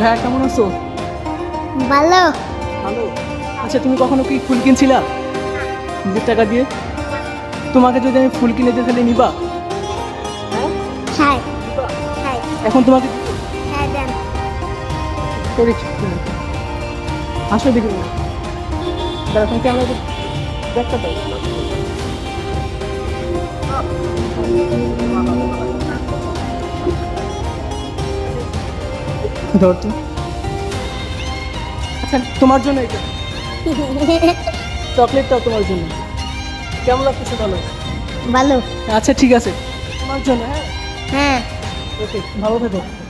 ভাইয়া কেমন আছো? ভালো। ভালো। আচ্ছা, তুমি কখনো কি ফুল কিনছিলা নিজের টাকা দিয়ে? তোমাকে যদি আমি ফুল কিনে দিই তাহলে নিবা? হ্যাঁ নিবা? হ্যাঁ এখন তোমাকে দিব? হ্যাঁ দেন। করি আসো দেখি দাঁড়া, তুমি ক্যামেরা দেখতে পাই। ধর তো। আচ্ছা, তোমার জন্য এটা চকলেটটাও তোমার জন্য। কেমন লাগতেছে বলো? ভালো। আচ্ছা ঠিক আছে, তোমার জন্য। হ্যাঁ হ্যাঁ। ওকে, ভালো থেকো।